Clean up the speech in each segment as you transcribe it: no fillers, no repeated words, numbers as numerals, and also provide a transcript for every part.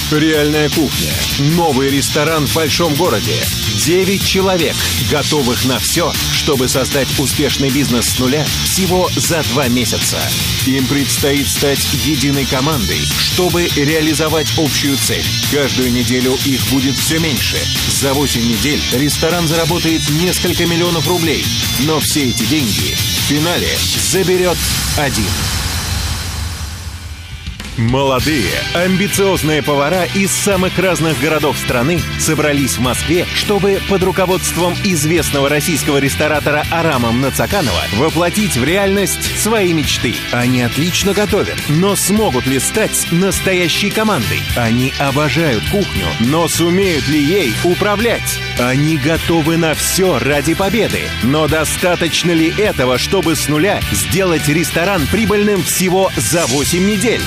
Реальная кухня. Новый ресторан в большом городе. 9 человек, готовых на все, чтобы создать успешный бизнес с нуля всего за 2 месяца. Им предстоит стать единой командой, чтобы реализовать общую цель. Каждую неделю их будет все меньше. За 8 недель ресторан заработает несколько миллионов рублей. Но все эти деньги в финале заберет один. Молодые, амбициозные повара из самых разных городов страны собрались в Москве, чтобы под руководством известного российского ресторатора Арама Мнацаканова воплотить в реальность свои мечты. Они отлично готовят, но смогут ли стать настоящей командой? Они обожают кухню, но сумеют ли ей управлять? Они готовы на все ради победы, но достаточно ли этого, чтобы с нуля сделать ресторан прибыльным всего за 8 недель?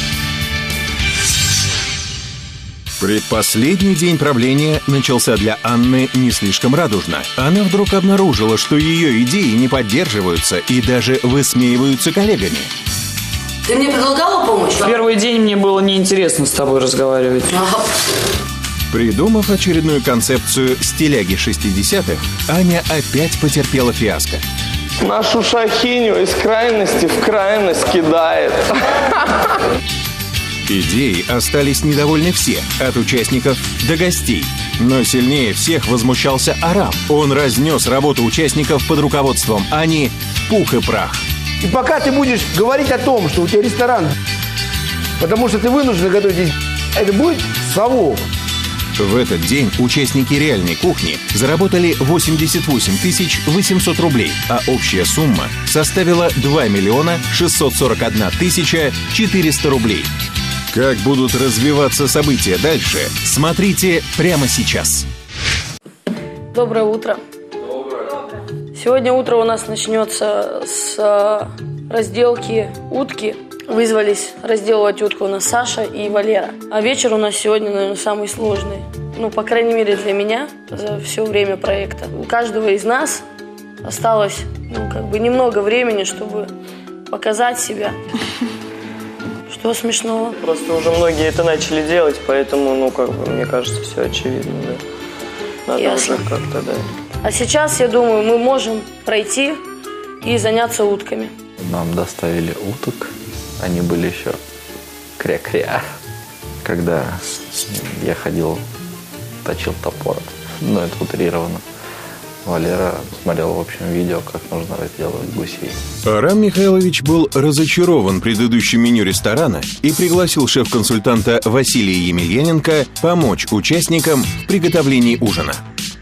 Предпоследний день правления начался для Анны не слишком радужно. Она вдруг обнаружила, что ее идеи не поддерживаются и даже высмеиваются коллегами. Ты мне предлагала помощь? В первый день мне было неинтересно с тобой разговаривать. Придумав очередную концепцию стиляги 60-х, Аня опять потерпела фиаско. Нашу шахиню из крайности в крайность кидает. Идеей остались недовольны все, от участников до гостей. Но сильнее всех возмущался Арам. Он разнес работу участников под руководством Ани в пух и прах. И пока ты будешь говорить о том, что у тебя ресторан, потому что ты вынужден готовить, это будет совок. В этот день участники реальной кухни заработали 88 800 рублей, а общая сумма составила 2 641 400 рублей. Как будут развиваться события дальше, смотрите прямо сейчас. Доброе утро. Сегодня утро у нас начнется с разделки утки. Вызвались разделывать утку у нас Саша и Валера. А вечер у нас сегодня, наверное, самый сложный. Ну, по крайней мере, для меня за все время проекта. У каждого из нас осталось, немного времени, чтобы показать себя. Что смешного? Просто уже многие это начали делать, поэтому, мне кажется, все очевидно, да. Надо Ясно. уже как-то, да. А сейчас, я думаю, мы можем пройти и заняться утками. Нам доставили уток. Они были еще кря-кря. Когда я ходил, точил топор. Это утрировано. Валера смотрел, в общем, видео, как нужно разделывать гусей. Арам Михайлович был разочарован предыдущим меню ресторана и пригласил шеф-консультанта Василия Емельяненко помочь участникам в приготовлении ужина.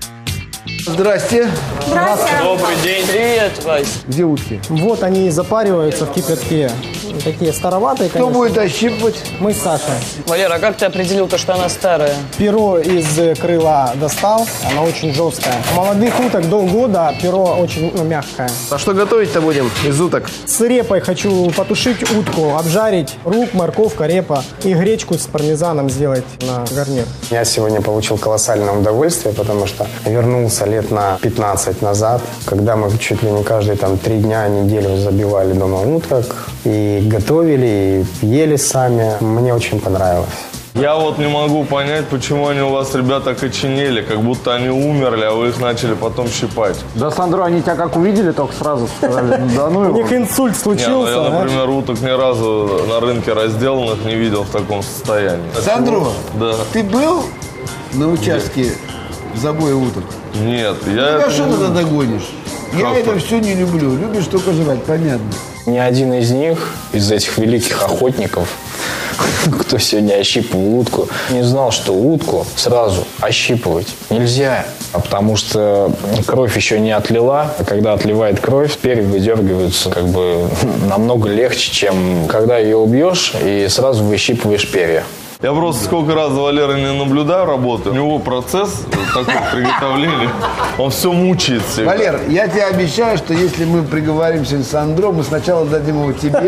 Здрасте. Здравствуйте. Добрый день. Привет, Вась. Где утки? Вот они запариваются в кипятке. Такие староватые, конечно. Кто будет ощипывать? Мы с Сашей. Валера, а как ты определил то, что она старая? Перо из крыла достал, она очень жесткая. У молодых уток до года перо очень мягкое. А что готовить-то будем из уток? С репой хочу потушить утку, обжарить лук, морковка, репа и гречку с пармезаном сделать на гарнир. Я сегодня получил колоссальное удовольствие, потому что вернулся лет на 15 назад, когда мы чуть ли не каждые 3 дня, неделю забивали дома уток и готовили, и ели сами. Мне очень понравилось. Я не могу понять, почему они у вас, ребята, окоченели, как будто они умерли, а вы их начали потом щипать. Да, Сандро, они тебя как увидели, только сразу сказали, да ну У его. них инсульт случился. Я, например, уток ни разу на рынке разделанных не видел в таком состоянии. Сандро, Да. ты был на участке забоя уток? Нет, А что ты тогда гонишь? Я это все не люблю. Любишь только жрать, понятно. Ни один из них, из этих великих охотников, кто сегодня ощипывал утку, не знал, что утку сразу ощипывать нельзя. Потому что кровь еще не отлила, а когда отливает кровь, перья выдергиваются намного легче, чем когда ее убьешь и сразу выщипываешь перья. Я просто сколько раз за Валерой не наблюдаю работы. У него процесс такой приготовления, он все мучает себя. Валер, я тебе обещаю, что если мы приговоримся с Андро, мы сначала дадим его тебе.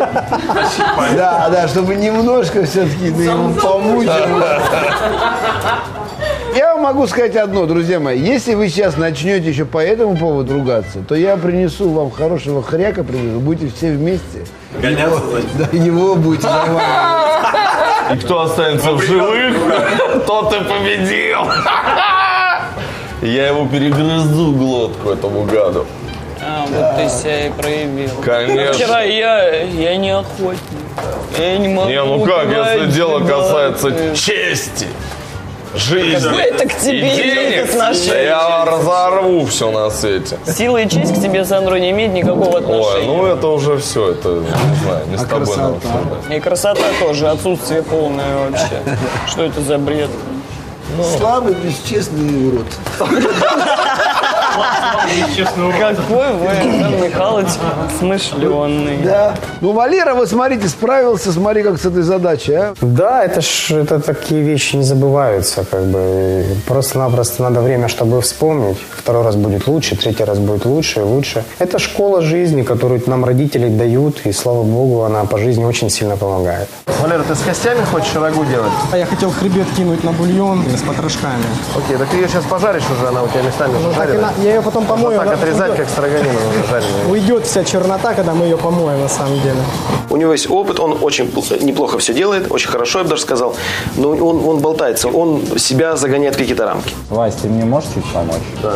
Да, чтобы немножко все-таки ты ему помучил. Я вам могу сказать одно, друзья мои. Если вы сейчас начнете еще по этому поводу ругаться, то я принесу вам хорошего хряка, будете все вместе. Гоняться? Да, его будете нормально. И кто останется в живых, тот и победил. Я его перегрызу глотку, этому гаду. А, вот ты себя и проявил. Конечно. Вчера я не охотник. Я не могу. Не, ну как, если убивать дело касается животных. чести, жизни Какое это к тебе и имеет денег, отношение? я разорву все на свете. Сила и честь к тебе, Сандро, не имеет никакого отношения. Ой, ну это уже все, это, не знаю, не с тобой надо обсуждать. И красота тоже, отсутствие полное вообще. Что это за бред? Слабый, бесчестный урод. Какой вы, Иван Михайлович, смышленый. Да. Ну, Валера, вот смотрите, справился, смотри, как с этой задачей, а. Да, это такие вещи не забываются, как бы. Просто-напросто надо время, чтобы вспомнить. Второй раз будет лучше, третий раз будет лучше и лучше. Это школа жизни, которую нам родители дают, и, слава богу, она по жизни очень сильно помогает. Валера, ты с костями хочешь рагу делать? А я хотел хребет кинуть на бульон с потрошками. Окей, так ты ее сейчас пожаришь уже, она у тебя местами уже Так и жарена. я ее потом помою. Вот так отрезать, уйдет, как строганину уже жареную. уйдет вся чернота, когда мы ее помоем, на самом деле. У него есть опыт, он очень неплохо все делает, очень хорошо, я бы даже сказал. Но он болтается, он себя загоняет в какие-то рамки. Вась, ты мне можешь чуть помочь? Да.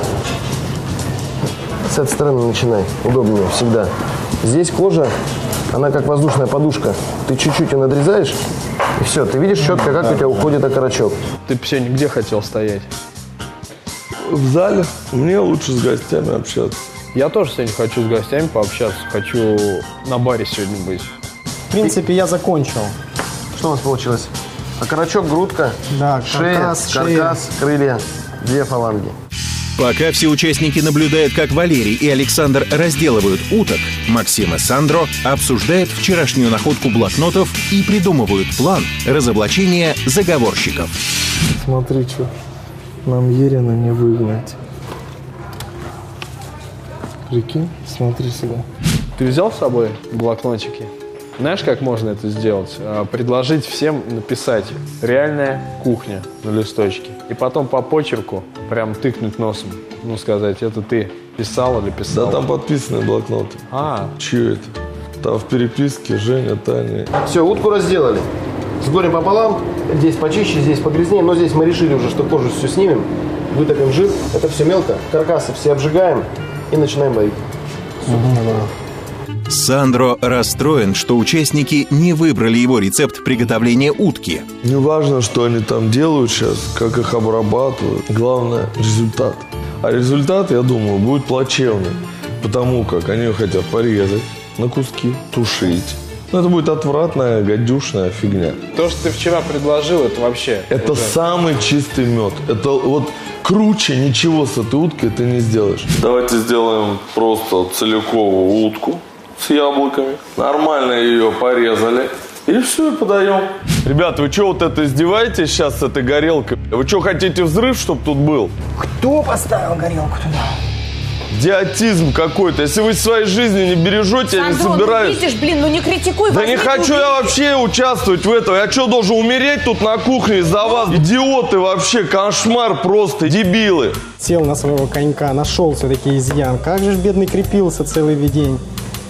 С этой стороны начинай, удобнее всегда. Здесь кожа, она как воздушная подушка. Ты чуть-чуть ее надрезаешь, и все, ты видишь четко, как у тебя уходит окорочок. Ты сегодня где хотел стоять? В зале. Мне лучше с гостями общаться. Я тоже сегодня хочу с гостями пообщаться. Хочу на баре сегодня быть. В принципе, я закончил. Что у нас получилось? Окорочок, грудка, Да, шея, каркас, крылья, 2 фаланги. Пока все участники наблюдают, как Валерий и Александр разделывают уток, Максим и Сандро обсуждают вчерашнюю находку блокнотов и придумывают план разоблачения заговорщиков. Смотри, что нам Ерина не выгнать. Прикинь, смотри сюда. Ты взял с собой блокнотики? Знаешь, как можно это сделать? Предложить всем написать «реальная кухня» на листочке. И потом по почерку прям тыкнуть носом. Ну, сказать, это ты писал или писал. Да, там подписаны блокноты. Чье это? Там в переписке Женя, Таня. Все, утку разделали. С горем пополам. Здесь почище, здесь погрязнее. Но здесь мы решили уже, что кожу все снимем. Вытопим жир. Это все мелко. Каркасы все обжигаем. И начинаем варить. Сандро расстроен, что участники не выбрали его рецепт приготовления утки. Не важно, что они там делают сейчас, как их обрабатывают. Главное – результат. А результат, я думаю, будет плачевный. Потому как они ее хотят порезать на куски, тушить. Но это будет отвратная, гадюшная фигня. То, что ты вчера предложил, это вообще... Это уже... самый чистый мед. Это вот круче ничего с этой уткой ты не сделаешь. Давайте сделаем просто целиковую утку с яблоками. Нормально ее порезали. И все, и подаем. Ребята, вы что вот это издеваетесь сейчас с этой горелкой? Вы что, хотите взрыв, чтобы тут был? Кто поставил горелку туда? Идиотизм какой-то. Если вы своей жизни не бережете, я не собираюсь. Ну видишь, блин, ну не критикуй. Да не хочу я вообще участвовать в этом. Я что, должен умереть тут на кухне из-за вас? Идиоты вообще, кошмар просто, дебилы. Сел на своего конька, нашел все-таки изъян. Как же ж бедный крепился целый день.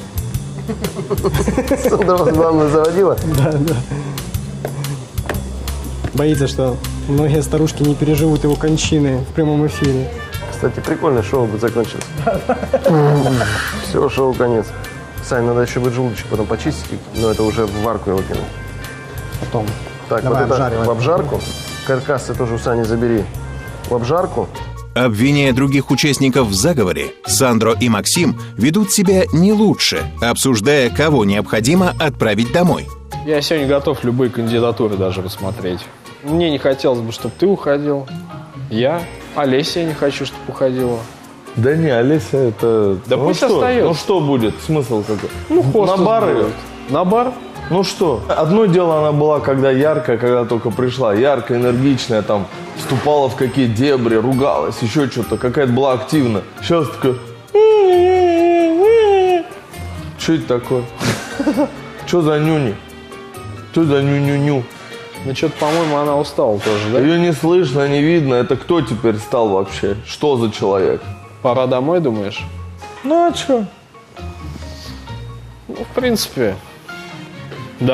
Сандра вас, главное, заводила? Да. Боится, что многие старушки не переживут его кончины в прямом эфире. Кстати, прикольное шоу бы закончилось. Все, шоу конец. Сань, надо еще будет желудочек потом почистить, но это уже в варку его кинуть. Потом. Так, Давай вот это обжаривай. в обжарку. Каркасы тоже у Сани забери. В обжарку. Обвиняя других участников в заговоре, Сандро и Максим ведут себя не лучше, обсуждая, кого необходимо отправить домой. Я сегодня готов любые кандидатуры даже рассмотреть. Мне не хотелось бы, чтобы ты уходил. Я. Олеся я не хочу, чтобы уходила. Да не, Олеся это... Да пусть остается. Ну что будет? Смысл какой? Ну, хостес на бар будет. ее? На бар? Ну что? Одно дело она была, когда яркая, когда только пришла. Яркая, энергичная, там, вступала в какие дебри, ругалась, еще что-то. Какая-то была активна. Сейчас такая... Что это такое? Что за нюни? Что за ню-ню-ню? Ну, что-то, по-моему, она устала тоже, да? Ее не слышно, не видно. Это кто теперь стал вообще? Что за человек? Пора домой, думаешь? Ну, а что? Ну, в принципе, да.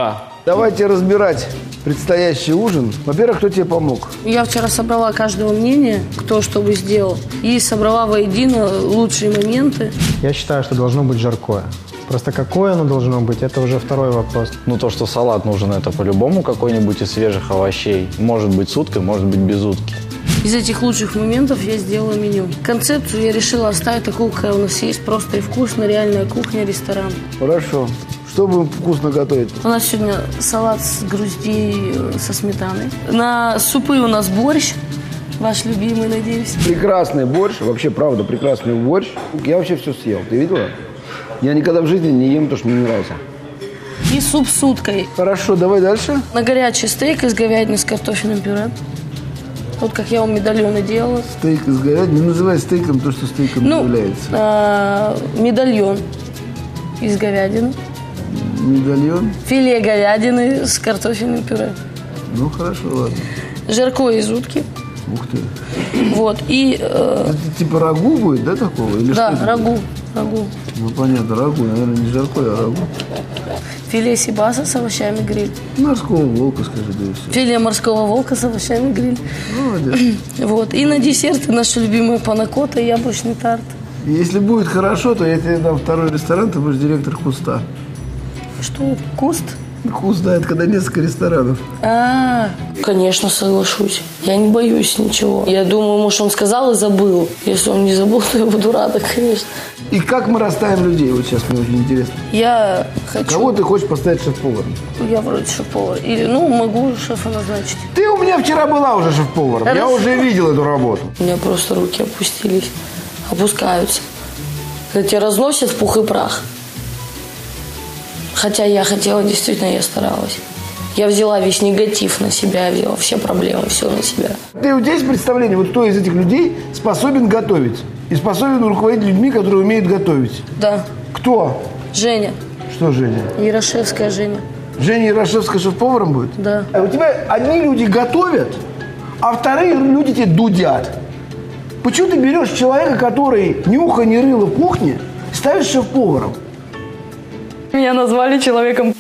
Давайте разбирать предстоящий ужин. Во-первых, кто тебе помог? Я вчера собрала каждого мнения, кто что бы сделал, и собрала воедино лучшие моменты. Я считаю, что должно быть жаркое. Просто какое оно должно быть, это уже второй вопрос. Ну, то, что салат нужен, это по-любому какой-нибудь из свежих овощей. Может быть с уткой, может быть без утки. Из этих лучших моментов я сделала меню. Концепцию я решила оставить такую, какая у нас есть, просто и вкусно, реальная кухня, ресторан. Хорошо. Что будем вкусно готовить? У нас сегодня салат с груздей со сметаной. На супы у нас борщ, ваш любимый, надеюсь. Прекрасный борщ, вообще, правда, прекрасный борщ. Я вообще все съел, ты видела? Я никогда в жизни не ем то, что мне не нравится. И суп с уткой. Хорошо, давай дальше. На горячий стейк из говядины с картофельным пюре. Вот как я вам медальоны делала. Стейк из говядины. Не называй стейком то, что стейком не является. Медальон из говядины. Медальон? Филе говядины с картофельным пюре. Ну, хорошо, ладно. Жаркое из утки. Ух ты. Вот, и... Это типа рагу будет, да, такого? Или да, что рагу. Ну, понятно, рагу, наверное, не жаркое, а рагу. Филе сибаса с овощами гриль. Морского волка, скажи, да и все. Филе морского волка с овощами гриль. Молодец. Вот, и на десерт наша любимая панакота и яблочный тарт. Если будет хорошо, то я тебе дам второй ресторан, ты будешь директор Куста. Что, Куст? Куст, да, это когда несколько ресторанов. Конечно, соглашусь. Я не боюсь ничего. Я думаю, может, он сказал и забыл. Если он не забыл, то я буду рада, конечно. И как мы расставим людей? Вот сейчас мне очень интересно. Я хочу... Кого ты хочешь поставить шеф-поваром? Я вроде шеф-повар. Или, могу шефа назначить. Ты у меня вчера была уже шеф-поваром. Я уже видел эту работу. У меня просто руки опустились. Опускаются. Хотя разносят в пух и прах. Хотя я хотела, действительно, я старалась. Я взяла весь негатив на себя, я взяла все проблемы, все на себя. У тебя есть представление, вот кто из этих людей способен готовить? И способен руководить людьми, которые умеют готовить? Да. Кто? Женя. Что Женя? Ярошевская Женя. Женя Ярошевская шеф-поваром будет? Да. А у тебя одни люди готовят, а вторые люди тебе дудят. Почему ты берешь человека, который ни уха, ни рыла в кухне, ставишь шеф-поваром? Меня назвали человеком.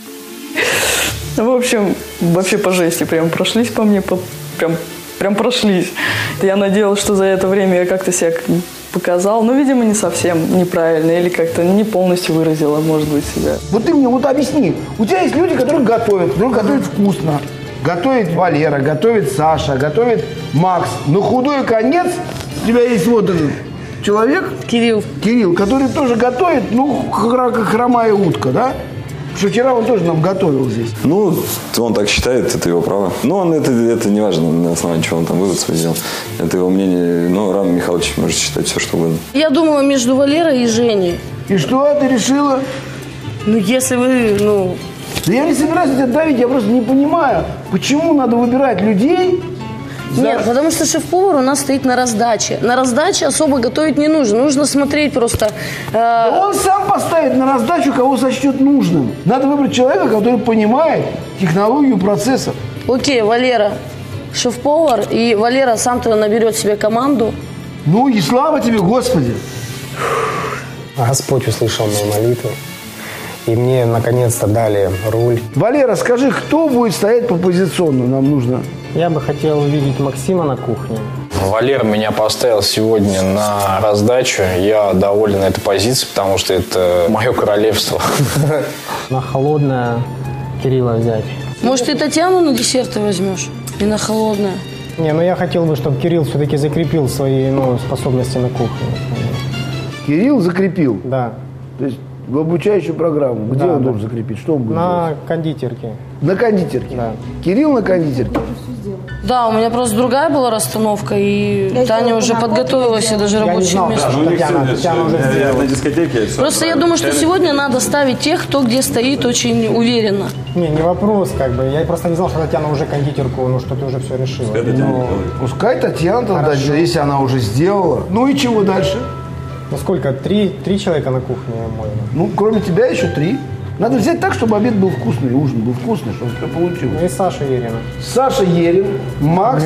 В общем, вообще по жести прям прошлись по мне, прям прошлись. Я надеялась, что за это время я как-то себя показал, но, видимо, не совсем неправильно или как-то не полностью выразила, может быть, себя. Вот ты мне объясни. У тебя есть люди, которые готовят вкусно. Готовит Валера, готовит Саша, готовит Макс. Но худой конец у тебя есть вот этот человек. Кирилл, который тоже готовит, как хромая утка, да? Что вчера он тоже нам готовил здесь. Ну, он так считает, это его право. Но он это не важно, на основании чего он там вывод свой сделал. Это его мнение. Но Роман Михайлович может считать все, что угодно. Я думала между Валерой и Женей. И что ты решила? Если вы, Да я не собираюсь тебя давить, я просто не понимаю, почему надо выбирать людей. Нет, потому что шеф-повар у нас стоит на раздаче. На раздаче особо готовить не нужно. Нужно смотреть просто... Он сам поставит на раздачу, кого сочтет нужным. Надо выбрать человека, который понимает технологию процессов. Окей, Валера, шеф-повар, и Валера сам-то наберет себе команду. Ну и слава тебе, Господи! Господь услышал мои молитвы. И мне наконец-то дали руль. Валера, скажи, кто будет стоять по позиционно? Нам нужно. Я бы хотел увидеть Максима на кухне. Валера меня поставил сегодня на раздачу. Я доволен этой позицией, потому что это мое королевство. На холодное Кирилла взять. Может, ты Татьяну на десерты возьмешь? И на холодное? Не, я хотел бы, чтобы Кирилл все-таки закрепил свои способности на кухне. Кирилл закрепил? Да. То есть в обучающую программу. Где он должен закрепить? Что он будет на делать? Кондитерке. На кондитерке? Да. Кирилл на кондитерке? Да, у меня просто другая была расстановка, и Таня уже подготовилась, и даже рабочее место. Татьяна уже сделала. На дискотеке. Просто я думаю, что сегодня надо ставить тех, кто где стоит очень уверенно. Не вопрос, Я просто не знал, что Татьяна уже кондитерку, что ты уже все решила. Пускай Татьяна тогда, если она уже сделала. Ну и чего дальше? Сколько? Три человека на кухне можно? Кроме тебя еще 3. Надо взять так, чтобы обед был вкусный, ужин был вкусный, чтобы все получилось. И Саша Ерина. Саша Ерин, Макс.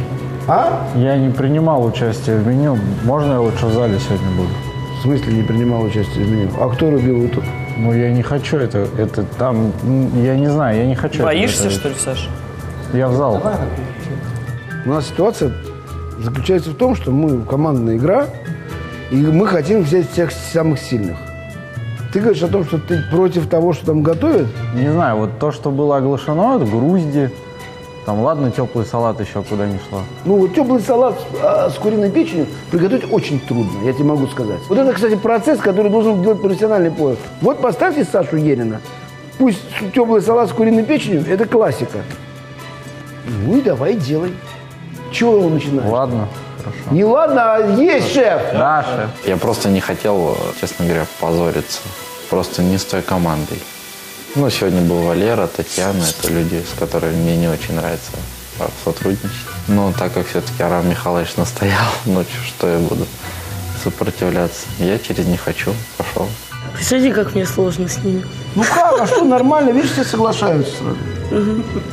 Я не принимал участие в меню. Можно я лучше в зале сегодня буду? В смысле не принимал участие в меню? А кто рубил уток? Ну, я не хочу это там, я не знаю, я не хочу. Боишься, что ли, Саша? Я в зал. У нас ситуация заключается в том, что мы командная игра, и мы хотим взять всех самых сильных. Ты говоришь о том, что ты против того, что там готовят? Не знаю, вот то, что было оглашено, это грузди. Там, ладно, теплый салат еще куда не шло. Ну, вот теплый салат с куриной печенью приготовить очень трудно, я тебе могу сказать. Вот это, кстати, процесс, который должен делать профессиональный повар. Вот поставьте Сашу Ерина. Пусть теплый салат с куриной печенью – это классика. Ну и давай делай. Чего его начинаешь? Ладно, хорошо. Не ладно, а есть шеф. Да, шеф. Я просто не хотел, честно говоря, позориться. Просто не с той командой. Ну, сегодня был Валера, Татьяна. Это люди, с которыми мне не очень нравится сотрудничать. Но так как все-таки Арам Михайлович настоял, ну, что я буду сопротивляться. Я через не хочу, пошел. Представляете, как мне сложно с ними. Ну как, а что, нормально, видишь, все соглашаются сразу.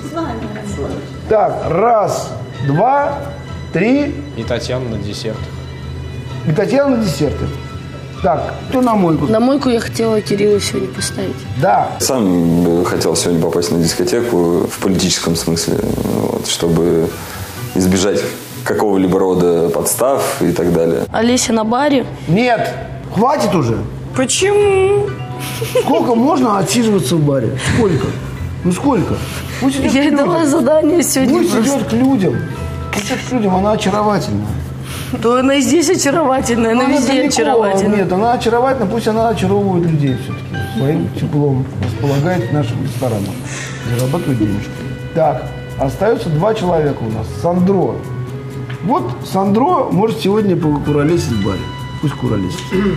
Так, 1, 2, 3. И Татьяна на десерт. И Татьяна на десерты. Так, кто на мойку? На мойку я хотела Кирилла сегодня поставить. Да. Сам хотел сегодня попасть на дискотеку в политическом смысле, вот, чтобы избежать какого-либо рода подстав и так далее. Олеся на баре? Нет, хватит уже. Почему? Сколько можно отсиживаться в баре? Сколько? Ну сколько? Пусть идет Я к людям. дала задание сегодня. Пусть просто. идет к людям. Пусть идет к людям, она очаровательна. То она и здесь очаровательная, она везде далеко. очаровательная. Нет, она очаровательна, пусть она очаровывает людей все-таки. Своим теплом располагает к нашим ресторанам. Зарабатывает денежки. Так, остается 2 человека у нас. Сандро. Вот Сандро может сегодня покуролесить в баре. Пусть куролесит.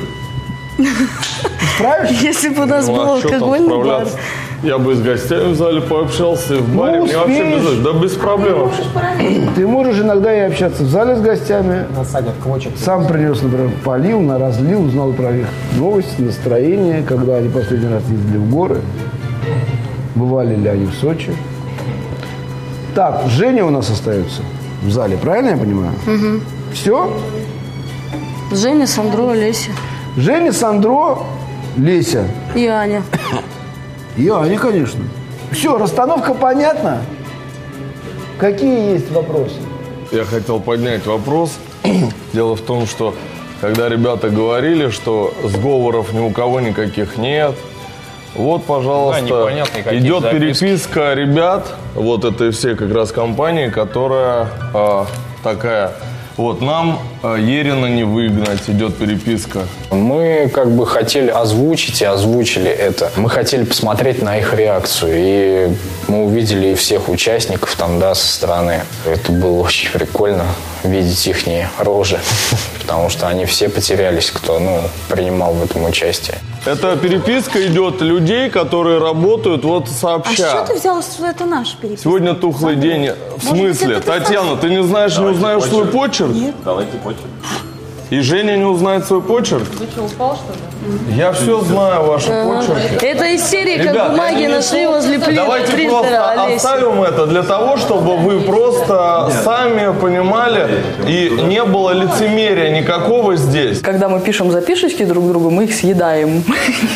Справишься? Если бы у нас был а что там алкогольный бар. справляться? Я бы и с гостями в зале пообщался, и в баре. Мне вообще без... Да без проблем вообще. Ты можешь иногда и общаться в зале с гостями. Насадят квочек. Сам принес, например, полил, разлил, узнал про их новости, настроение, когда они последний раз ездили в горы. Бывали ли они в Сочи. Так, Женя у нас остается в зале, правильно я понимаю? Угу. Все? Женя, Сандро, Олеся. Женя, Сандро, Леся. И Аня. И Аня, конечно. Все, расстановка понятна? Какие есть вопросы? Я хотел поднять вопрос. Дело в том, что когда ребята говорили, что сговоров ни у кого никаких нет, вот, пожалуйста, идет переписка ребят, вот этой всей как раз компании, которая такая... Вот, нам Ерина не выгнать, идет переписка. Мы как бы хотели озвучить и озвучили это. Мы хотели посмотреть на их реакцию. И мы увидели и всех участников там, да, со стороны. Это было очень прикольно видеть их рожи. Потому что они все потерялись, кто, принимал в этом участие. Это переписка идет людей, которые работают вот сообща. А что ты взял, что это наша переписка? Сегодня тухлый день. В смысле? Татьяна, ты не знаешь, не узнаешь свой почерк? Нет. Давайте почерк. И Женя не узнает свой почерк? Ты что, упал, что ли? Я все знаю, ваши почерки. Это из серии, как Ребят, бумаги я не нашли несу. возле Давайте принтера просто Олеси. оставим это для того, чтобы вы просто сами понимали и не было лицемерия никакого здесь. Когда мы пишем записочки друг другу, мы их съедаем.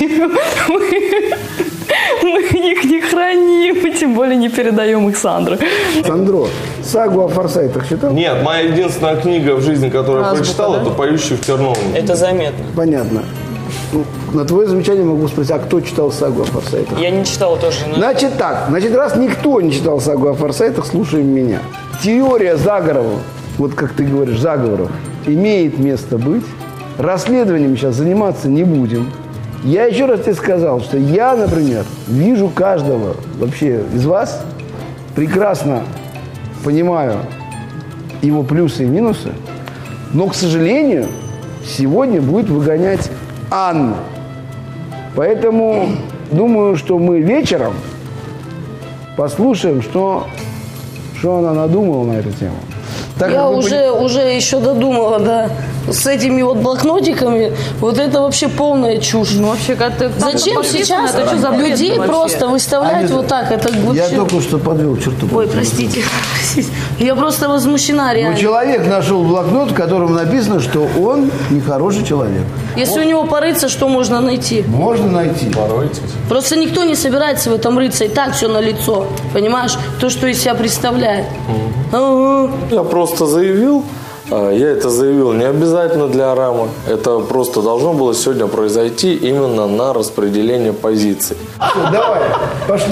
Мы их не храним, и тем более не передаем их Сандре. Сандро, сагу о форсайтах читал? Нет, моя единственная книга в жизни, которую я прочитал, это «Поющий в Терновом». Это заметно. Понятно. Ну, на твое замечание могу спросить, а кто читал сагу о форсайтах? Я не читал тоже. Но... Значит так, раз никто не читал сагу о форсайтах, слушаем меня. Теория заговоров, вот как ты говоришь, заговоров, имеет место быть. Расследованием сейчас заниматься не будем. Я еще раз тебе сказал, что я, например, вижу каждого вообще из вас, прекрасно понимаю его плюсы и минусы, но, к сожалению, сегодня будет выгонять Анна. Поэтому думаю, что мы вечером послушаем, что она надумала на эту тему. Так, Я уже еще додумала, да. с этими вот блокнотиками, вот это вообще полная чушь. Ну, вообще, как-то... Зачем сейчас людей просто выставлять вот так? Это вообще... Я только что подвел черту. Ой, простите. Я просто возмущена реально. Но человек нашел блокнот, в котором написано, что он нехороший человек. Если у него порыться, что можно найти? Можно найти. Просто никто не собирается в этом рыться. И так все налицо. Понимаешь? То, что из себя представляет. Я просто заявил. Я это заявил не обязательно для Арама. Это просто должно было сегодня произойти именно на распределение позиций. Давай, пошли.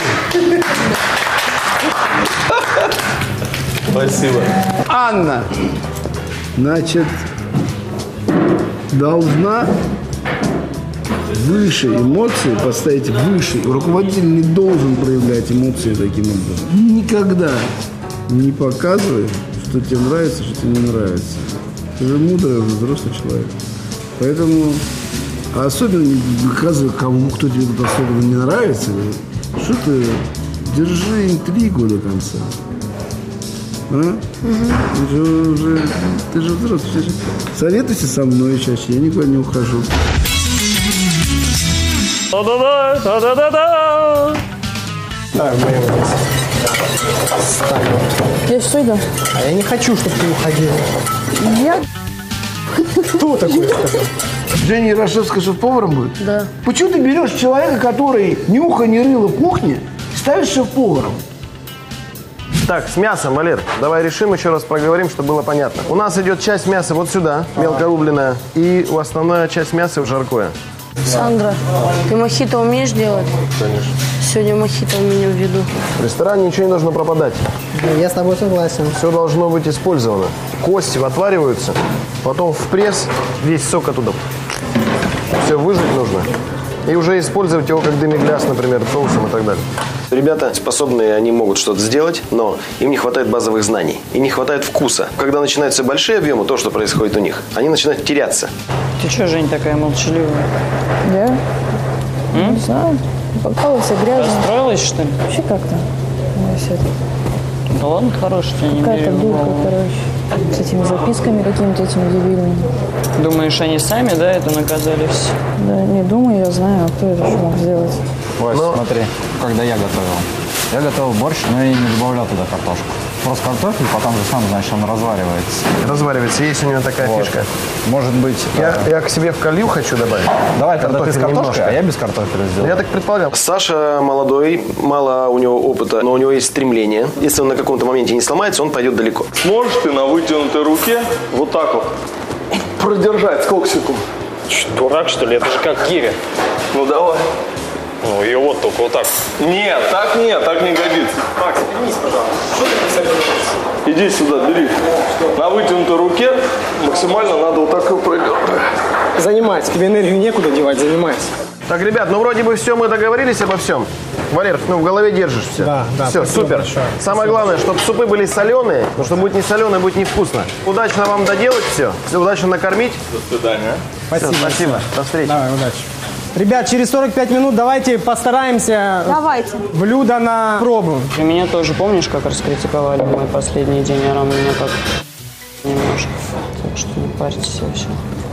Спасибо. Анна, значит, должна выше эмоции поставить выше. Руководитель не должен проявлять эмоции таким образом. Никогда не показывай, что тебе нравится, что тебе не нравится. Ты же мудрый, взрослый человек. Поэтому особенно не выказывай, кому, кто тебе тут особенно не нравится. Что ты, держи интригу до конца. А? Ты же взрослый. Советуйся со мной чаще, я никуда не ухожу. Я что иду? А я не хочу, чтобы ты уходила. Я... Кто такой сказал? Женя Ярошевская шеф-поваром будет? Да. Почему ты берешь человека, который ни уха, ни рыла в кухне, ставишь шеф-поваром? Так, с мясом, Валер, давай решим, еще раз проговорим, чтобы было понятно. У нас идет часть мяса вот сюда, мелкорубленная, и основная часть мяса в жаркое. Сандра, ты мохито умеешь делать? Конечно. Сегодня мохито у меня в виду. В ресторане ничего не должно пропадать. Я с тобой согласен. Все должно быть использовано. Кости отвариваются, потом в пресс, весь сок оттуда. Все выжать нужно. И уже использовать его как демигляс, например, соусом и так далее. Ребята способные, они могут что-то сделать, но им не хватает базовых знаний. И не хватает вкуса. Когда начинаются большие объемы, то, что происходит у них, они начинают теряться. Ты что, Жень, такая молчаливая? Да? Не знаю. Попала вся грязная. Расстроилась, что ли? Вообще как-то. Да ладно, хорош, что я не Какая-то беру дурка, голову. короче. С этими записками какими-то этими дебильными. Думаешь, они сами, да, это наказали все? Да, не думаю, я знаю, а кто это еще мог сделать. Вась, смотри, когда я готовил. Я готовил борщ, но я не добавлял туда картошку. Просто картофель, потом же сам, значит, он разваривается. Разваривается, есть у него такая фишка. Может быть... Я к себе в колью хочу добавить. Давай, тогда ты с картошкой, немножко. а я без картофеля сделаю. Я так предполагал. Саша молодой, мало у него опыта, но у него есть стремление. Если он на каком-то моменте не сломается, он пойдет далеко. Сможешь ты на вытянутой руке вот так вот продержать сколько секунд? Дурак, что ли? Это же как гири. Ну давай. Ну, ее вот только вот так. Нет, так не годится. Макс, вернись, пожалуйста. Что ты писать? Иди сюда, бери. На вытянутой руке максимально надо вот так вот продержать. Занимайся, тебе энергию некуда девать, занимайся. Так, ребят, ну вроде бы все, мы договорились обо всем. Валер, ну в голове держишь все. Да, все, супер. Большое. Самое главное, чтобы супы были соленые, потому что будет не соленое, будет невкусно. Удачно вам доделать все, удачно накормить. До свидания. Спасибо. Все, спасибо. До встречи. Давай, удачи. Ребят, через 45 минут давайте постараемся блюдо на пробу. Ты меня тоже помнишь, как раскритиковали в мой последний день, Арам меня так немножко. Так что не парьтесь вообще.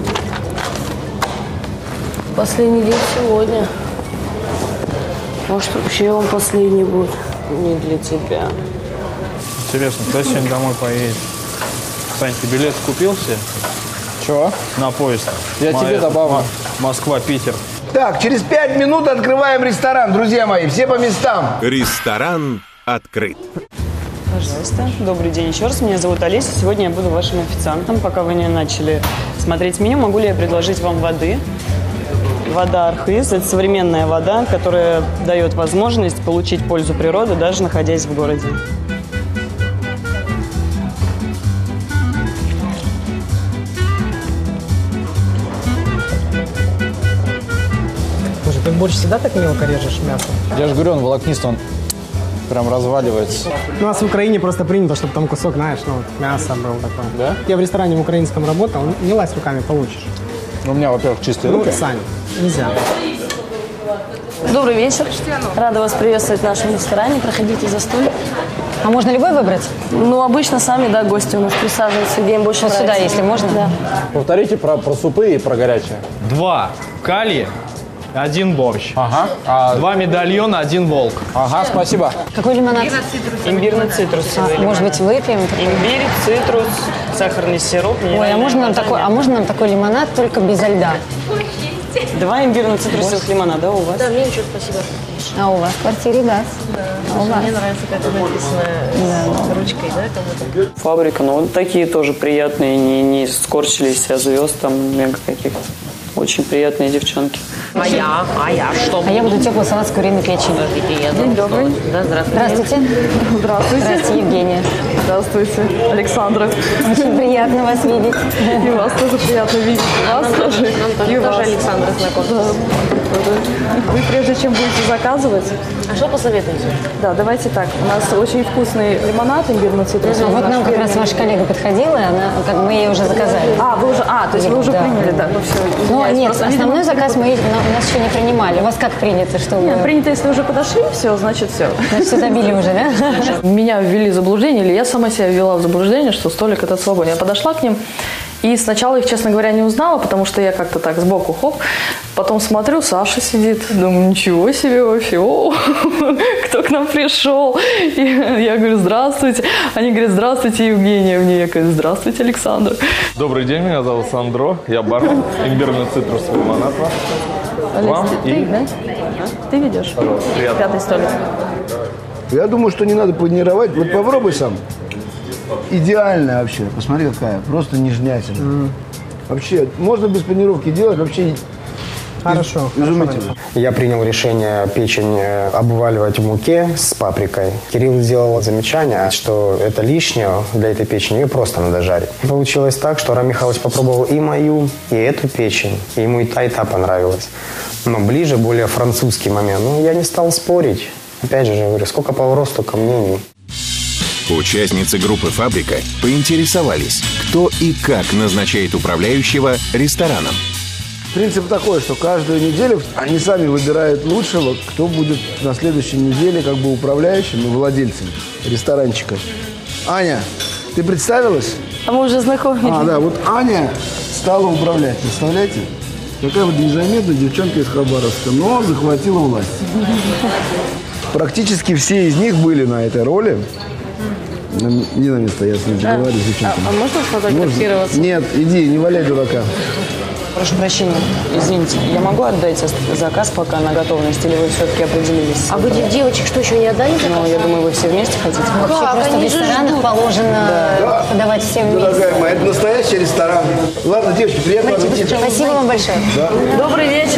Последний день сегодня. Может, вообще он последний будет. Не для тебя. Интересно, кто сегодня домой поедет? Сань, ты билет купил себе? Чего? На поезд. Я тебе добавлю. Москва-Питер. Так, через 5 минут открываем ресторан, друзья мои. Все по местам. Ресторан открыт. Пожалуйста. Добрый день еще раз. Меня зовут Олеся. Сегодня я буду вашим официантом. Пока вы не начали смотреть меню, могу ли я предложить вам воды? Вода Архыз – это современная вода, которая дает возможность получить пользу природы, даже находясь в городе. Слушай, ты борщ всегда так мелко режешь мясо? Я же говорю, он волокнистый, он прям разваливается. У нас в Украине просто принято, чтобы там кусок, знаешь, ну, вот мясо был такое. Да? Я в ресторане в украинском работал, не лазь руками, получишь. У меня, во-первых, чистые руки. Ну, Сань, нельзя. Добрый вечер. Рада вас приветствовать в нашем ресторане. Проходите за столик. А можно любой выбрать? Ну, обычно сами, да, гости у нас присаживаются, где им больше Вот нравится. сюда, если можно. Да. Повторите про супы и про горячее. 2 кальи, 1 борщ. Ага. 2 медальона, 1 волк. Ага, спасибо. Какой лимонад? Имбирно-цитрусовый. Может быть, выпьем? Имбирь, цитрус, сахарный сироп. Ой, а можно нам такой лимонад, только без льда? 2 имбирно-цитрусовых лимонада у вас? Да, мне ничего, спасибо. А у вас в квартире газ. А у вас? Мне нравится, как это написано ручкой, да, как будто. Фабрика, ну вот такие тоже приятные, не скорчились, а звезд там мега каких-то. Очень приятные девчонки. А я что? А я буду теплый салат с куриной печенью. День добрый. Да, здравствуйте. Здравствуйте. Здравствуйте. Здравствуйте, Евгения. Здравствуйте, Александра. Очень приятно вас видеть. И вас тоже приятно видеть. Вас тоже. И вас. Тоже Александра знакомится. Вы прежде чем будете заказывать... А что посоветуете? Да, давайте так. У нас очень вкусный лимонад имбирно-цитрусовый. Вот нам как раз ваша коллега подходила, мы ей уже заказали. То есть вы уже приняли, да? Ну, все. Ну, нет, основной заказ у нас еще не принимали. У вас как принято? Что Нет, принято, если уже подошли, все, значит все. Значит, все забили уже, да? Меня ввели в заблуждение, или я сама себя ввела в заблуждение, что столик этот свободен. Я подошла к ним, и сначала их, честно говоря, не узнала, потому что я как-то так сбоку, хоп. Потом смотрю, Саша сидит. Думаю, ничего себе вообще. О, кто к нам пришел? И я говорю, здравствуйте. Они говорят, здравствуйте, Евгения. Мне я говорю, здравствуйте, Александр. Добрый день, меня зовут Сандро. Я бармен. Имбирно-цитрусовый лимонад ваш. Алекс, ты, да? Ты ведешь? Приятно. 5-й столик. Я думаю, что не надо панировать. Вот попробуй сам. Идеальная вообще. Посмотри, какая. Просто нежнятина. Вообще, можно без панировки делать. Вообще Хорошо. изумительно. Я принял решение печень обваливать в муке с паприкой. Кирилл сделал замечание, что это лишнее для этой печени, ее просто надо жарить. И получилось так, что Рам Михайлович попробовал и мою, и эту печень. И ему и та понравилась. Но ближе, более французский момент. Ну, я не стал спорить. Опять же, говорю, сколько поворот, столько мнений. Участницы группы «Фабрика» поинтересовались, кто и как назначает управляющего рестораном. Принцип такой, что каждую неделю они сами выбирают лучшего, кто будет на следующей неделе как бы управляющим и владельцем ресторанчика. Аня, ты представилась? А мы уже знакомы. Да, вот Аня стала управлять, представляете? Такая вот незаметная девчонка из Хабаровска, но захватила власть. Практически все из них были на этой роли. Не на место, я с ним договорюсь с девчонками. А можно сфотографироваться? Нет, иди, не валяй дурака. Прошу прощения, извините, я могу отдать заказ пока на готовность, или вы все-таки определились? А вы девочек что, еще не отдали? Ну, я думаю, вы все вместе хотите. Вообще просто в ресторанах положено подавать всем вместе. Дорогая моя, это настоящий ресторан. Ладно, девочки, приятного аппетита. Спасибо вам большое. Да. Добрый вечер.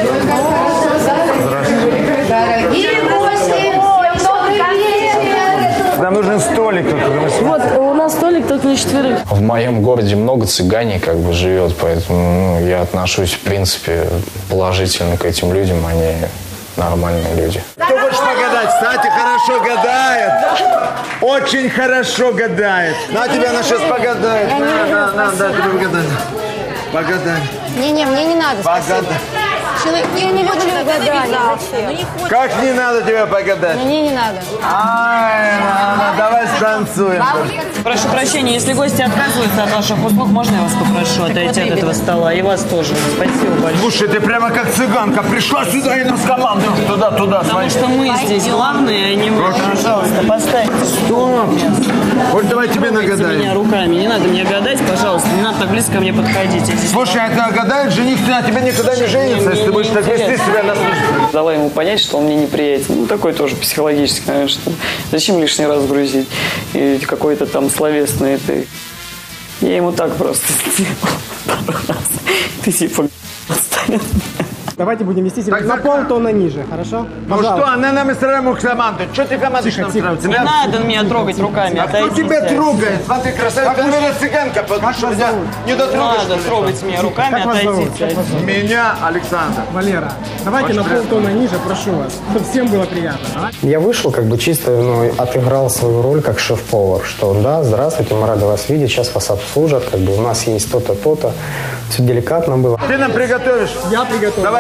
Дорогие гости, добрый вечер. Нам нужен столик. Вот, у нас столик только на 4. В моем городе много цыганей как бы живет, поэтому я отношусь, в принципе, положительно к этим людям, они нормальные люди. Кто хочет погадать? Кстати, хорошо гадает. Очень хорошо гадает. На тебя она сейчас погадает. На, тебе погадать. Погадай. Не-не, мне не надо. Погадай. Я не люблю гадания. Зачем? Как не надо тебя погадать? Мне не надо. Ай, давай станцуем. Прошу прощения, если гости отказываются от ваших услуг, можно я вас попрошу отойти от этого стола? И вас тоже. Спасибо большое. Слушай, ты прямо как цыганка. Пришла сюда и нас командуешь туда. Потому что мы здесь главные, а не вы. Пожалуйста, поставьте. Стоп. Вот давай тебе нагадаем. Меня руками. Не надо мне гадать, пожалуйста. Не надо так близко ко мне подходить. Слушай, а ты гадает, жених на тебе никогда не женится, если ты будешь так вести себя на службе. Дала ему понять, что он мне неприятен. Ну, такой тоже психологический, наверное, что зачем лишний раз грузить? И какой-то там словесный. Я ему так просто сделал. Ты типа отстань. Давайте будем вести себя на полтона ниже, хорошо? Ну что, она нам устраивает команду. Что ты командуешь нам устраивать? Не надо меня трогать руками. А кто тебя трогает? Смотри, красавица, ты, наверное, цыганка, потому что меня не дотрогаешь. Не надо трогать меня руками, отойдите. Меня, Александр. Валера, давайте на полтона ниже, прошу вас, чтобы всем было приятно. Я вышел как бы чисто, отыграл свою роль как шеф-повар, что да, здравствуйте, мы рады вас видеть, сейчас вас обслужат, как бы у нас есть то-то, то-то. Все деликатно было. Ты нам приготовишь? Я приготовлю. Давай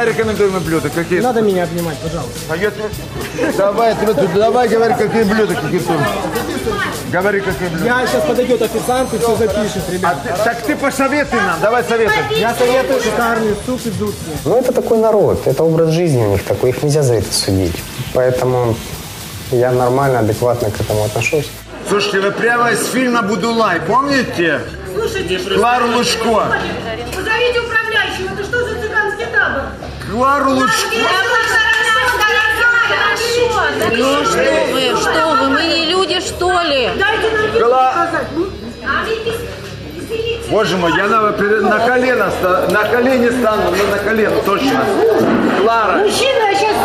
Давай рекомендуемые блюда. Какие? Не надо меня обнимать, пожалуйста. А я... Давай, давай говори, какие блюда, какие тут. Говори, какие блюда. Я сейчас подойдет официант и все запишет, ребят. Так ты посоветуй нам, давай советуй. Я советую шикарный суп из утки. Ну, это такой народ, это образ жизни у них такой, их нельзя за это судить. Поэтому я нормально, адекватно к этому отношусь. Слушайте, вы прямо из фильма «Будулай», помните? Слушайте, Клару Лужко. Позовите управляющего, это что за цыганский табор? Клару Лужко. Ну что вы, мы не люди, что ли? Дайте нам сказать. Боже мой, я на колено стану, ну на колено, точно. Клара. Мужчина, сейчас...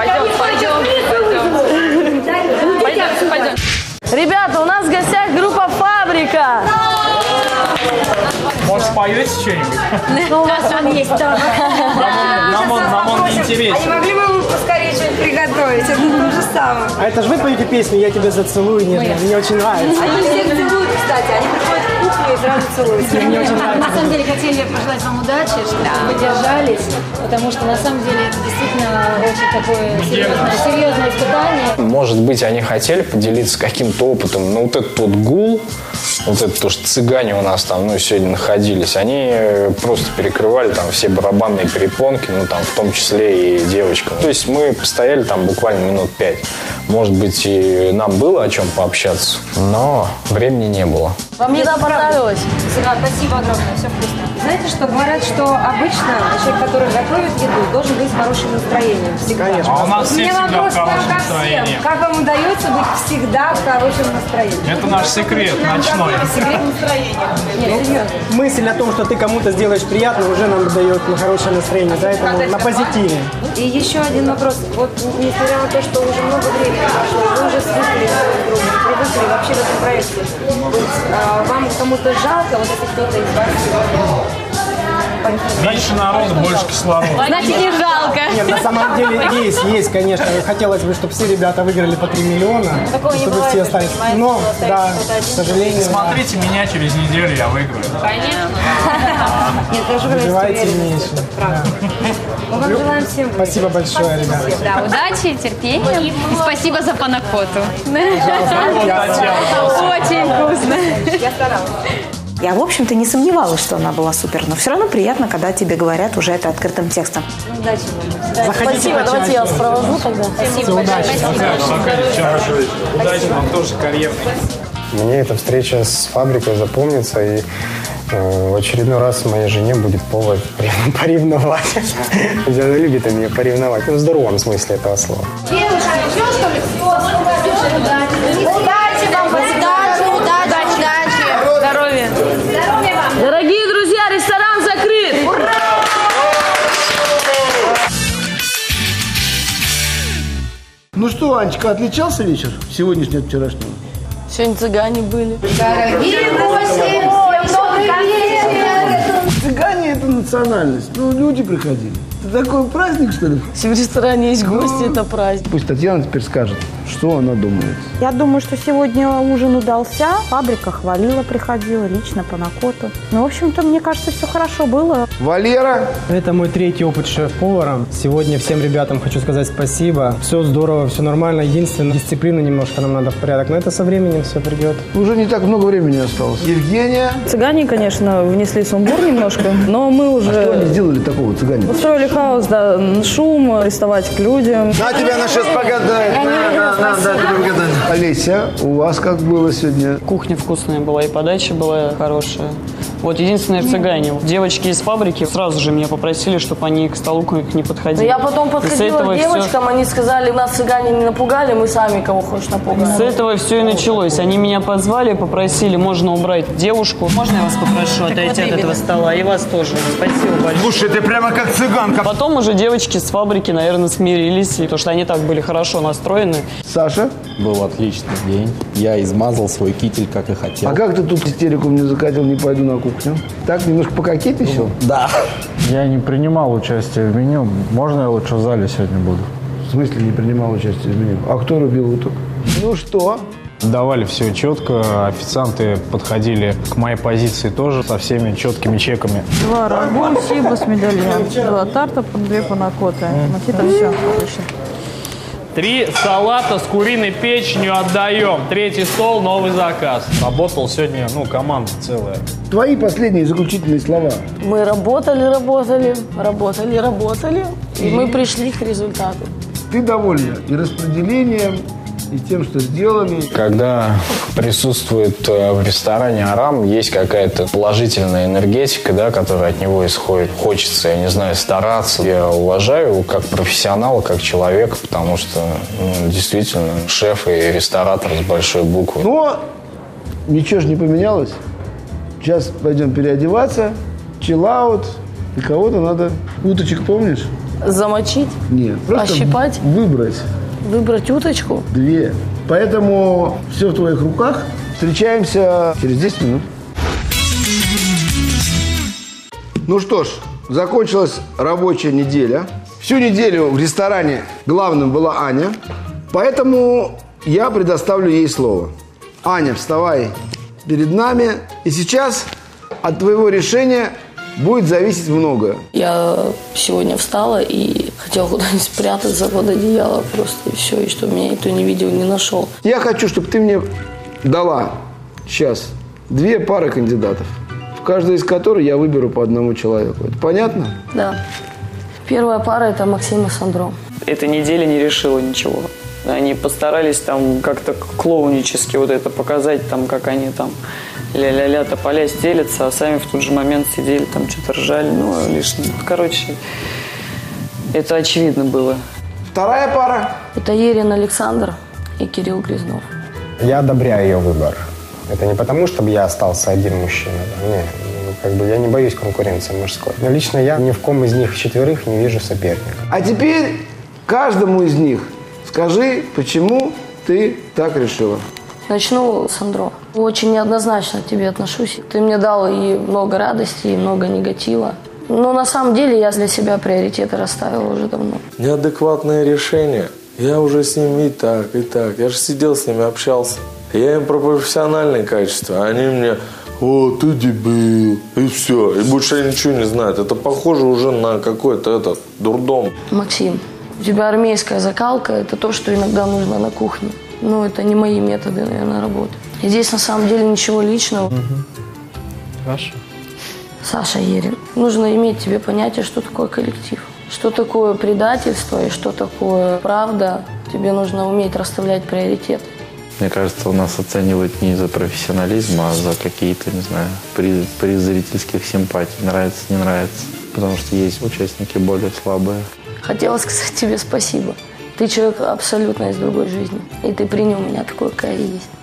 Пойдем. Ребята, у нас в гостях группа «Фабрика». Может, споете что-нибудь? Ну, у вас он есть тоже. Нам он не интересен. А не могли бы вы поскорее что-нибудь приготовить? Это то же самое. А это же вы поете песню «Я тебя зацелую», нежно. Мне очень нравится. Они всех целуют, кстати. Они приходят в кухню и сразу целуются. Мне очень нравится. На самом деле хотели пожелать вам удачи, чтобы вы держались, потому что на самом деле это действительно очень такое серьезное испытание. Может быть, они хотели поделиться каким-то опытом, но вот этот вот гул, вот это то, что цыгане у нас там, сегодня находились, они просто перекрывали там все барабанные перепонки, там в том числе и девочкам. То есть мы постояли там буквально минут 5. Может быть, и нам было о чем пообщаться, но времени не было. Вам еда понравилась? Спасибо огромное, все вкусно. Знаете, что говорят, что обычно человек, который готовит еду, должен быть с хорошим настроением. Всегда. Конечно. А у нас все всегда в хорошем настроении. Как вам удается быть всегда в хорошем настроении? Это наш секрет ночной. Секрет настроения. Нет, серьезно. Мысль о том, что ты кому-то сделаешь приятно, уже нам дает на хорошее настроение, поэтому на позитиве. И еще один вопрос. Вот несмотря на то, что уже много времени прошло, вы уже свыкли друг с другом, привыкли вообще в этом проекте. Вам кому-то жалко, вот если кто-то из вас сегодня... Меньше народу, больше кислорода. Значит, не жалко. Нет, на самом деле есть, конечно. Хотелось бы, чтобы все ребята выиграли по 3 миллиона, Такого не чтобы бывает, все остались. понимаете, Но, что да, остается к сожалению. Смотрите меня через неделю, я выиграю. Конечно. Нет, даже Выживайте меньше. Мы вам желаем всем. Спасибо большое, ребята. Да, удачи, терпения. И спасибо за панакоту. Очень вкусно. Я старалась. Я, в общем-то, не сомневалась, что она была супер, но все равно приятно, когда тебе говорят уже это открытым текстом. Удачи вам. Спасибо, давайте я вас провожу тогда. Спасибо. Удачи вам тоже карьерной. Мне эта встреча с фабрикой запомнится, и в очередной раз моей жене будет повод поревновать. Она любит меня поревновать, в здоровом смысле этого слова. Девушка, все, что ли? Удачи вам, удачи. Здоровья. Здоровья вам. Дорогие друзья, ресторан закрыт. Ура! Ну что, Анечка, отличался вечер сегодняшний от вчерашнего? Сегодня цыгане были. Дорогие гости, добрый вечер. Цыгане – это национальность. Ну, люди приходили. Это такой праздник, что ли? Если в ресторане есть гости, это праздник. Пусть Татьяна теперь скажет, что она думает. Я думаю, что сегодня ужин удался. Фабрика хвалила, приходила лично по накоту. Ну, в общем-то, мне кажется, все хорошо было. Валера! Это мой 3-й опыт шеф-поваром. Сегодня всем ребятам хочу сказать спасибо. Все здорово, все нормально. Единственное, дисциплину немножко нам надо в порядок. Но это со временем все придет. Уже не так много времени осталось. Евгения? Цыгане, конечно, внесли сумбур немножко, но мы уже... А что они сделали такого, цыгане? Устроили хаос, да, шум, приставать к людям. На тебя она сейчас погадает. На тебе погадает. Олеся, у вас как было сегодня? Кухня вкусная была, и подача была хорошая. Вот единственное цыгане. Девочки из фабрики сразу же меня попросили, чтобы они к столу к их не подходили. Я потом подходила к девочкам, они сказали, нас цыгане не напугали, мы сами кого хочешь напугали. С этого все и началось. Они меня позвали, попросили, можно убрать девушку. Можно я вас попрошу отойти от этого стола? И вас тоже. Спасибо большое. Слушай, ты прямо как цыганка. Потом уже девочки с фабрики, наверное, смирились, потому что они так были хорошо настроены. Саша? Был отличный день. Я измазал свой китель, как и хотел. А как ты тут истерику мне закатил, не пойду на кухню? Так, немножко пококетничал? Да. Я не принимал участие в меню. Можно я лучше в зале сегодня буду? В смысле не принимал участие в меню? А кто рубил уток? Ну что, Давали все четко, официанты подходили к моей позиции тоже со всеми четкими чеками. 2 рагу, сиба с медальон, 2 тарта, 2 панакоты. Макита, все, отлично. 3 салата с куриной печенью отдаем. 3-й стол, новый заказ. Работал сегодня, команда целая. Твои последние заключительные слова. Мы работали, и мы пришли к результату. Ты довольна и распределением, и тем, что сделали. Когда присутствует в ресторане Арам, есть какая-то положительная энергетика, да, которая от него исходит. Хочется, я не знаю, стараться. Я уважаю его как профессионала, как человека, потому что действительно шеф и ресторатор с большой буквы. Но ничего же не поменялось. Сейчас пойдем переодеваться, чиллаут, и кого-то надо... Уточек помнишь? Замочить? Нет. Просто ощипать? Выбрать уточку? 2. Поэтому все в твоих руках. Встречаемся через 10 минут. Ну что ж, закончилась рабочая неделя. Всю неделю в ресторане главным была Аня. Поэтому я предоставлю ей слово. Аня, вставай перед нами. И сейчас от твоего решения будет зависеть многое. Я сегодня встала и хотела куда-нибудь спрятаться под одеяло просто, и все, и чтобы меня никто не видел, не нашел. Я хочу, чтобы ты мне дала сейчас 2 пары кандидатов, в каждой из которых я выберу по одному человеку. Это понятно? Да. Первая пара – это Максим и Сандро. Эта неделя не решила ничего. Они постарались там как-то клоунически вот это показать, там, как они там ля-ля-ля тополя стелятся, а сами в тот же момент сидели, там что-то ржали, лишнее. Короче, это очевидно было. Вторая пара? Это Ерин Александр и Кирилл Грязнов. Я одобряю ее выбор. Это не потому, чтобы я остался один мужчина. Нет, я не боюсь конкуренции мужской. Но лично я ни в ком из них 4 не вижу соперника. А теперь каждому из них скажи, почему ты так решила. Начну с Сандро. Очень неоднозначно к тебе отношусь. Ты мне дал и много радости, и много негатива. Но на самом деле я для себя приоритеты расставила уже давно. Неадекватное решение. Я уже с ними и так. Я же сидел с ними, общался. Я им про профессиональные качества, а они мне: «О, ты дебил», и все. И больше я ничего не знают. Это похоже уже на какой-то дурдом. Максим, у тебя армейская закалка – это то, что иногда нужно на кухне. Но это не мои методы, наверное, работы. И здесь на самом деле ничего личного. Хорошо. Саша Ерин. Нужно иметь тебе понятие, что такое коллектив. Что такое предательство и что такое правда. Тебе нужно уметь расставлять приоритеты. Мне кажется, у нас оценивают не за профессионализм, а за какие-то, не знаю, приз зрительских симпатий. Нравится, не нравится. Потому что есть участники более слабые. Хотела сказать тебе спасибо. Ты человек абсолютно из другой жизни. И ты принял меня такой, какая я есть.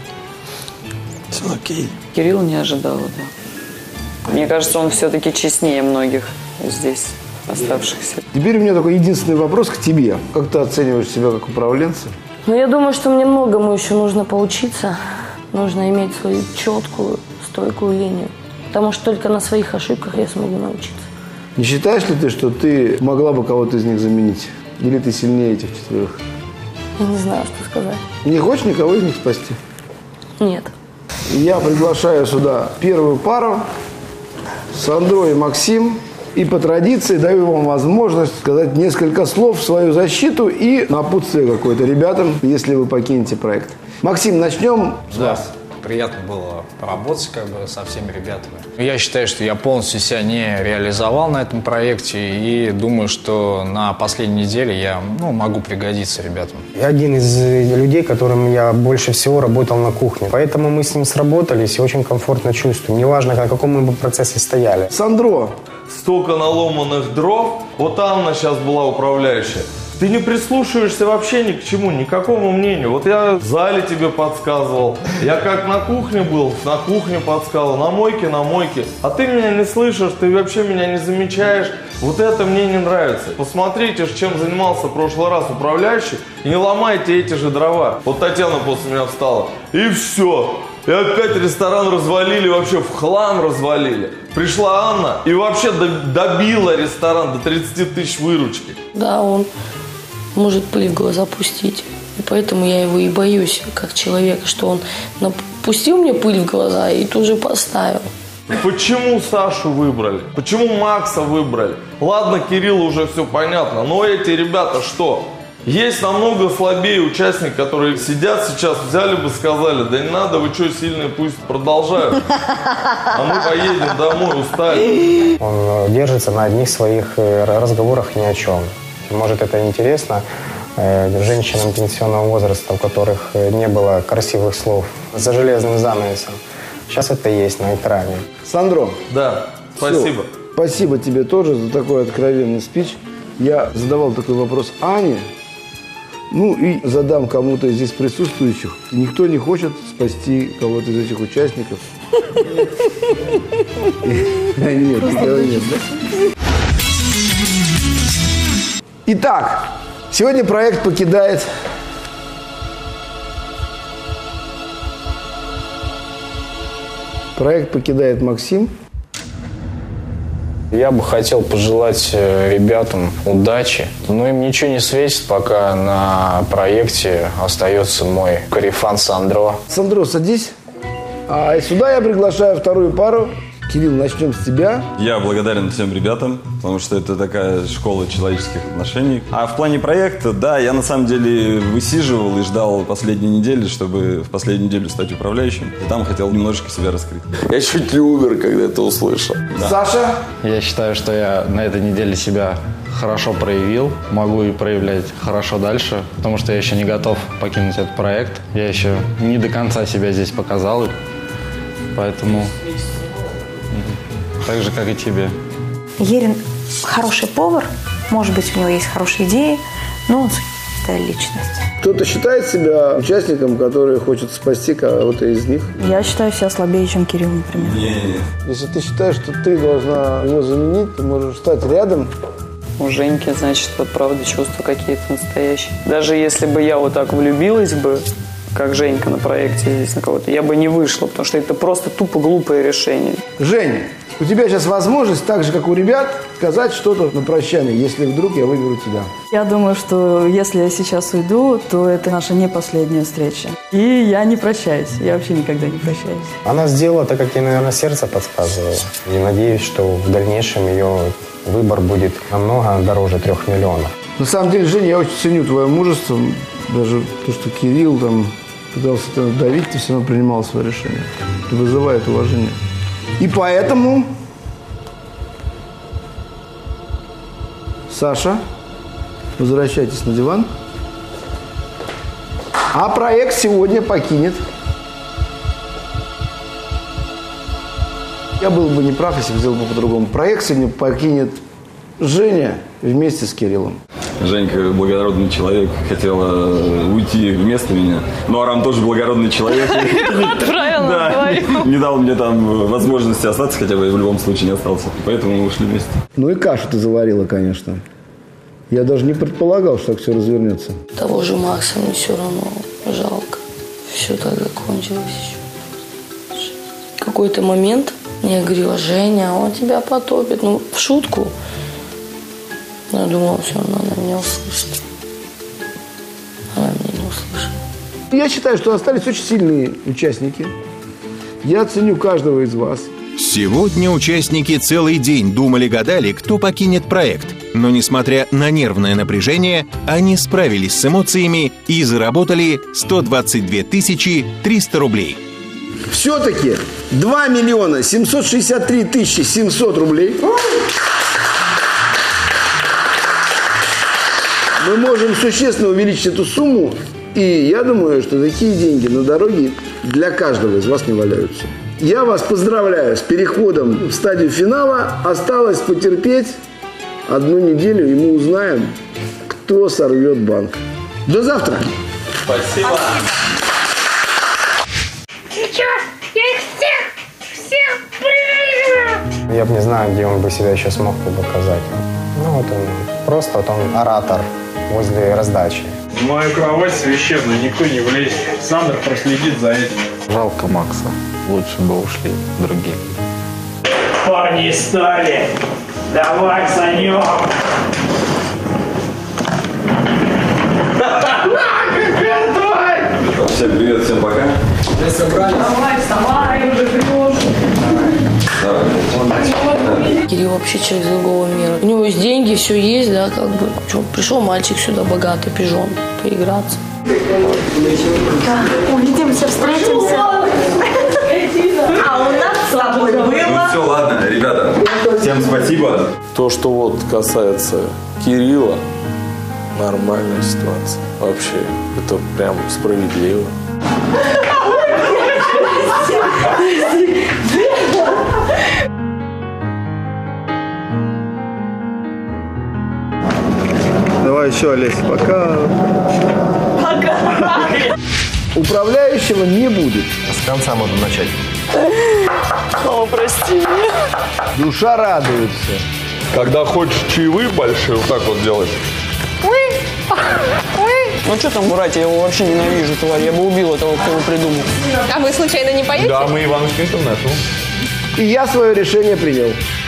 Все окей. Кирилл не ожидал, да. Мне кажется, он все-таки честнее многих здесь оставшихся. Теперь у меня такой единственный вопрос к тебе. Как ты оцениваешь себя как управленца? Я думаю, что мне многому еще нужно поучиться. Нужно иметь свою четкую, стойкую линию. Потому что только на своих ошибках я смогу научиться. Не считаешь ли ты, что ты могла бы кого-то из них заменить? Или ты сильнее этих 4? Я не знаю, что сказать. Не хочешь никого из них спасти? Нет. Я приглашаю сюда первую пару. Сандро и Максим. И по традиции даю вам возможность сказать несколько слов в свою защиту и напутствие какое-то ребятам, если вы покинете проект. Максим, начнем с вас. Приятно было поработать со всеми ребятами. Я считаю, что я полностью себя не реализовал на этом проекте и думаю, что на последней неделе я могу пригодиться ребятам. Я один из людей, которым я больше всего работал на кухне. Поэтому мы с ним сработались и очень комфортно чувствуем. Неважно, на каком мы бы процессе стояли. Сандро. Столько наломанных дров. Вот Анна сейчас была управляющая. Ты не прислушиваешься вообще ни к чему, ни к какому мнению. Вот я в зале тебе подсказывал. Я как на кухне был, на кухне подсказывал, на мойке. А ты меня не слышишь, ты вообще меня не замечаешь. Вот это мне не нравится. Посмотрите, чем занимался в прошлый раз управляющий, и не ломайте эти же дрова. Вот Татьяна после меня встала. И все. И опять ресторан развалили, вообще в хлам развалили. Пришла Анна и вообще добила ресторан до 30 тысяч выручки. Да, он может пыль в глаза пустить. И поэтому я его и боюсь, как человека, что он напустил мне пыль в глаза и тут же поставил. Почему Сашу выбрали? Почему Макса выбрали? Ладно, Кириллу уже все понятно, но эти ребята что? Есть намного слабее участники, которые сидят сейчас, взяли бы, сказали, да не надо, вы что, сильные, пусть продолжают. А мы поедем домой, устали. Он держится на одних своих разговорах ни о чем. Может, это интересно женщинам пенсионного возраста, у которых не было красивых слов за железным занавесом. Сейчас это есть на экране. Сандро. Да, спасибо. Все. Спасибо тебе тоже за такой откровенный спич. Я задавал такой вопрос Ане. Ну и задам кому-то из здесь присутствующих. Никто не хочет спасти кого-то из этих участников. Нет, никого нет. Итак, сегодня проект покидает Максим. Я бы хотел пожелать ребятам удачи, но им ничего не светит, пока на проекте остается мой корефан Сандро. Сандро, садись. А сюда я приглашаю вторую пару. Кирилл, начнем с тебя. Я благодарен всем ребятам, потому что это такая школа человеческих отношений. А в плане проекта, да, я на самом деле высиживал и ждал последней недели, чтобы в последнюю неделю стать управляющим. И там хотел немножечко себя раскрыть. Я чуть не умер, когда это услышал. Да. Саша? Я считаю, что я на этой неделе себя хорошо проявил. Могу и проявлять хорошо дальше, потому что я еще не готов покинуть этот проект. Я еще не до конца себя здесь показал. Поэтому... Так же, как и тебе. Ерин хороший повар, может быть, у него есть хорошие идеи, но он это личность. Кто-то считает себя участником, который хочет спасти кого-то из них? Я считаю себя слабее, чем Кирилл, например. Нет. Если ты считаешь, что ты должна его заменить, ты можешь стать рядом. У Женьки, значит, вот правда чувства какие-то настоящие. Даже если бы я вот так влюбилась бы, как Женька на проекте здесь на кого-то, я бы не вышла, потому что это просто тупо глупое решение. Жень, у тебя сейчас возможность, так же, как у ребят, сказать что-то на прощание, если вдруг я выберу тебя. Я думаю, что если я сейчас уйду, то это наша не последняя встреча. И я не прощаюсь. Я вообще никогда не прощаюсь. Она сделала так, как ей, наверное, сердце подсказывало. И надеюсь, что в дальнейшем ее выбор будет намного дороже 3 миллионов. На самом деле, Женя, я очень ценю твое мужество. Даже то, что Кирилл там пытался тебя давить, ты все равно принимал свое решение. Это вызывает уважение. И поэтому, Саша, возвращайтесь на диван. А проект сегодня покинет. Я был бы не прав, если бы сделал бы по-другому. Проект сегодня покинет Женя вместе с Кириллом. Женька благородный человек, хотела уйти вместо меня. Ну, Арам тоже благородный человек. Правильно говорю. Не дал мне там возможности остаться, хотя бы в любом случае не остался. Поэтому мы ушли вместе. Ну и кашу ты заварила, конечно. Я даже не предполагал, что так все развернется. Того же Макса мне все равно жалко. Все так закончилось еще. В какой-то момент я говорила: Женя, он тебя потопит. Ну, в шутку. Но я думала, все равно она меня услышит. Она меня не услышала. Я считаю, что остались очень сильные участники. Я ценю каждого из вас. Сегодня участники целый день думали-гадали, кто покинет проект. Но, несмотря на нервное напряжение, они справились с эмоциями и заработали 122 300 рублей. Все-таки 2 миллиона 763 700 рублей мы можем существенно увеличить эту сумму. И я думаю, что такие деньги на дороге для каждого из вас не валяются. Я вас поздравляю с переходом в стадию финала. Осталось потерпеть 1 неделю, и мы узнаем, кто сорвет банк. До завтра! Спасибо! Ну что, я их всех принял! Я бы не знаю, где он бы себя еще смог бы показать. Ну вот он, просто вот он оратор возле раздачи. В мою кровать священную никто не влезет. Сандра проследит за этим. Жалко Макса. Лучше бы ушли другие. Парни стали. Давай, Санек. вообще человек из другого мира. У него есть деньги, все есть, да, как бы. Пришел мальчик сюда, богатый, пижон, поиграться. Да, увидимся, встретимся. А у нас с тобой было. Ну все, ладно, ребята, всем спасибо. То, что вот касается Кирилла, нормальная ситуация. Вообще, это прям справедливо. Давай еще, Олесь, пока. Пока. Управляющего не будет. С конца можно начать. О, прости меня. Душа радуется. Когда хочешь чаевые большие, вот так вот делаешь. Ну что там врать, я его вообще ненавижу, тварь. Я бы убил этого, кто его придумал. А вы случайно не поете? Да, мы Иванушки Интернешнл. И я свое решение принял.